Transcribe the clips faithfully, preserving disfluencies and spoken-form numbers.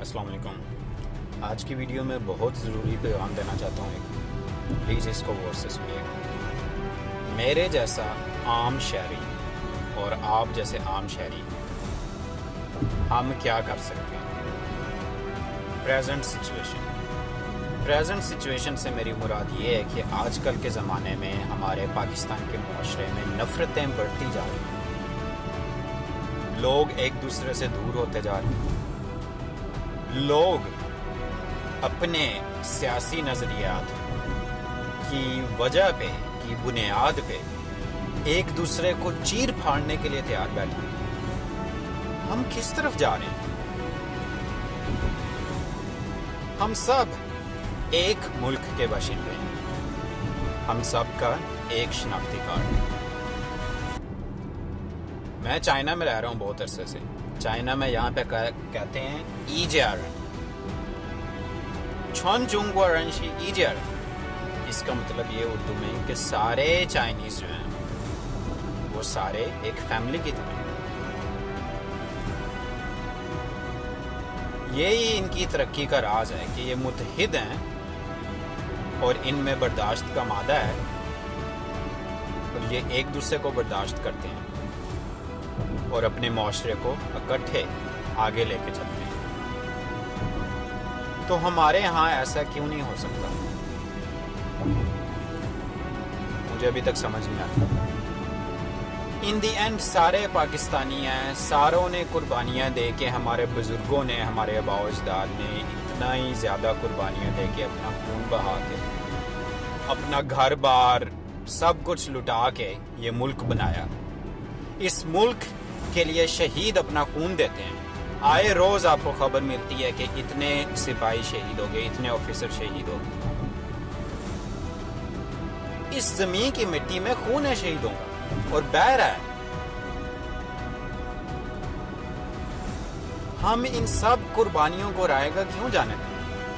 अस्सलाम वालेकुम। आज की वीडियो में बहुत ज़रूरी पैगाम देना चाहता हूँ एक, प्लीज़ इसको गौर से सुनिएगा। मेरे जैसा आम शहरी और आप जैसे आम शहरी हम क्या कर सकते हैं प्रेजेंट सिचुएशन प्रेजेंट सिचुएशन से मेरी मुराद ये है कि आजकल के ज़माने में हमारे पाकिस्तान के मुआशरे में नफ़रतें बढ़ती जा रही हैं, लोग एक दूसरे से दूर होते जा रहे हैं, लोग अपने सियासी नज़रियात की वजह पे की बुनियाद पे एक दूसरे को चीर फाड़ने के लिए तैयार बैठे हैं। हम किस तरफ जा रहे हैं? हम सब एक मुल्क के बाशिंदे हैं, हम सब का एक शनाख्ती कार्ड है। मैं चाइना में रह रहा हूँ बहुत अरसे से। चाइना में यहाँ पे कहते हैं ईजियार छन जुंगवा रंशी ईजियार। इसका मतलब ये उर्दू में कि सारे चाइनीज जो हैं वो सारे एक फैमिली की तरह। यही इनकी तरक्की का राज है कि ये मुत्तहिद हैं और इनमें बर्दाश्त का मादा है और ये एक दूसरे को बर्दाश्त करते हैं और अपने मुआशरे को इकट्ठे आगे लेके चलते हैं। तो हमारे यहाँ ऐसा क्यों नहीं हो सकता? मुझे अभी तक समझ नहीं आता। इन दी एंड सारे पाकिस्तानी हैं, सारों ने कुर्बानियाँ दे के, हमारे बुजुर्गों ने, हमारे आबाओ अजदाद ने इतना ही ज़्यादा कुर्बानियाँ दे के, अपना खून बहा के, अपना घर बार सब कुछ लुटा के ये मुल्क बनाया। इस मुल्क के लिए शहीद अपना खून देते हैं। आए रोज आपको खबर मिलती है कि इतने सिपाही शहीद हो गए, इतने ऑफिसर शहीद हो गए। इस जमीन की मिट्टी में खून है शहीदों का और बह रहा है। हम इन सब कुर्बानियों को रायगा क्यों जाने दें?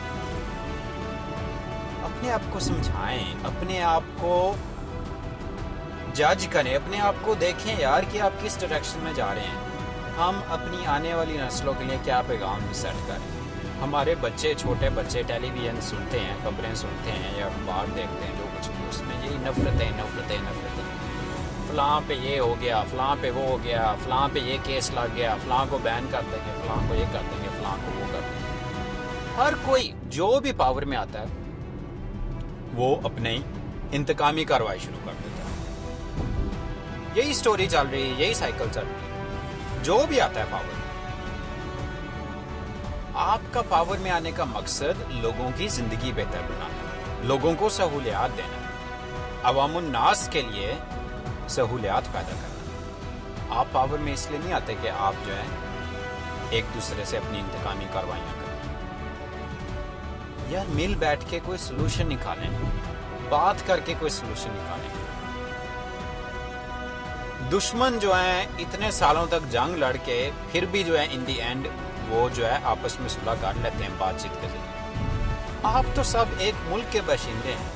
अपने आप को समझाएं, अपने आप को जज करें, अपने आप को देखें यार कि आप किस डायरेक्शन में जा रहे हैं। हम अपनी आने वाली नस्लों के लिए क्या पैगाम सेट करें? हमारे बच्चे, छोटे बच्चे टेलीविजन सुनते हैं, खबरें सुनते हैं या अखबार देखते हैं, जो कुछ भी उसमें यही नफरतें नफरतें नफरतें फलां पे ये हो गया, फलां पे वो हो गया, फलां पे ये केस लग गया, फलां को बैन कर देंगे, फलां को ये कर देंगे, फलां को वो कर देंगे। हर कोई जो भी पावर में आता है वो अपने इंतकामी कार्रवाई शुरू कर देता है। यही स्टोरी चल रही है, यही साइकिल चल रही है। जो भी आता है पावर में, आपका पावर में आने का मकसद लोगों की जिंदगी बेहतर बनाना है, लोगों को सहूलियात देना है, अवामुन नास के लिए सहूलियात पैदा करना है। आप पावर में इसलिए नहीं आते कि आप जो है एक दूसरे से अपनी इंतकामी कार्रवाइयां करें। यार मिल बैठ के कोई सलूशन निकालें, बात करके कोई सलूशन निकालें। दुश्मन जो हैं इतने सालों तक जंग लड़के फिर भी जो है इन दी एंड वो जो है आपस में सुलह कर लेते हैं बातचीत के जरिए। आप तो सब एक मुल्क के बाशिंदे हैं,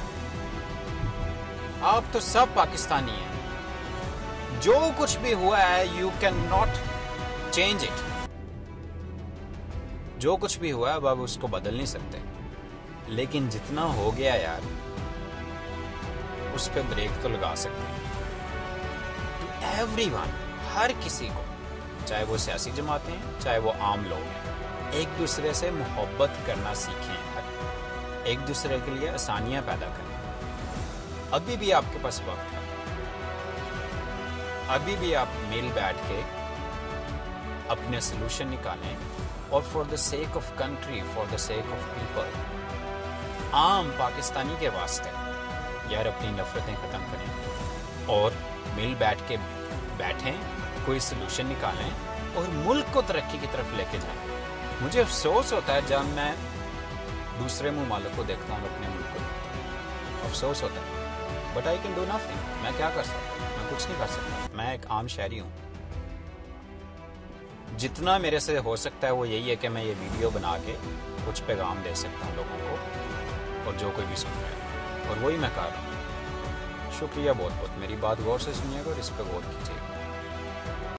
आप तो सब पाकिस्तानी हैं। जो कुछ भी हुआ है you can not change it. जो कुछ भी हुआ है अब आप उसको बदल नहीं सकते, लेकिन जितना हो गया यार उस पर ब्रेक तो लगा सकते हैं। एवरीवन, हर किसी को, चाहे वो सियासी जमातें हैं, चाहे वो आम लोग हैं, एक दूसरे से मोहब्बत करना सीखें, एक दूसरे के लिए आसानियां पैदा करें। अभी भी आपके पास वक्त है, अभी भी आप मिल बैठ के अपने सलूशन निकालें और for the sake of country, for the sake of people, आम पाकिस्तानी के वास्ते यार अपनी नफरतें खत्म करें और मिल बैठ के बैठें, कोई सलूशन निकालें और मुल्क को तरक्की की तरफ लेके जाएं। मुझे अफसोस होता है जब मैं दूसरे मुमालिक को देखता हूँ, अपने मुल्क को देखता हूँ, अफसोस होता है। But I can do nothing. मैं क्या कर सकता हूँ? मैं कुछ नहीं कर सकता। मैं एक आम शहरी हूँ। जितना मेरे से हो सकता है वो यही है कि मैं ये वीडियो बना के कुछ पैगाम दे सकता हूँ लोगों को, और जो कोई भी सुन रहा है, और वही मैं कर रहा हूँ। शुक्रिया बहुत बहुत। मेरी बात गौर से सुनिएगा और इस पर गौर कीजिएगा।